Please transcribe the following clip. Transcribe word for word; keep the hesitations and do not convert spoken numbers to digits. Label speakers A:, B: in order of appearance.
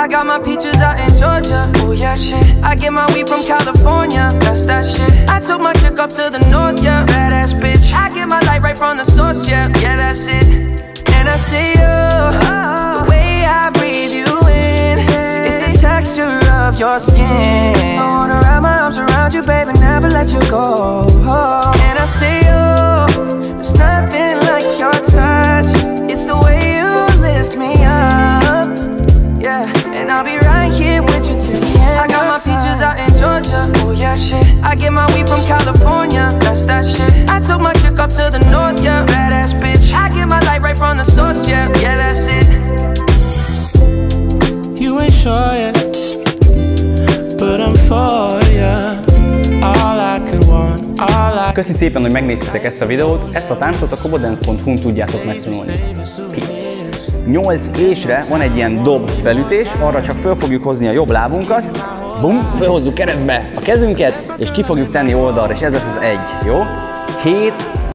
A: I got my peaches out in Georgia. Oh yeah, shit. I get my weed from California. That's that shit. I took my chick up to the north, yeah. Badass bitch. I get my light right from the source, yeah. Yeah, that's it. And I see you, oh. The way I breathe you in, it's the texture of your skin. I wanna wrap my arms around you, baby, never let you go. Oh. And I see you, there's nothing like your touch. It's the way you lift me up, yeah. And I'll be right here with you till the end. I got my peaches out in Georgia. Oh yeah, shit. I get my weed from California. That's that shit. I took my chick up to the north, yeah. Badass bitch. I get my light right from the source, yeah. Yeah, that's it.
B: You ain't sure yet, but I'm for ya. All I could want, all I...
C: Köszi szépen, hogy megnéztétek ezt a videót. Ezt a táncot a kobodance pont hu-n tudjátok megtanulni. nyolc ésre van egy ilyen dob felütés, arra csak föl fogjuk hozni a jobb lábunkat, bum, fölhozzuk keresztbe a kezünket, és ki fogjuk tenni oldalra, és ez lesz az egy, jó? hét,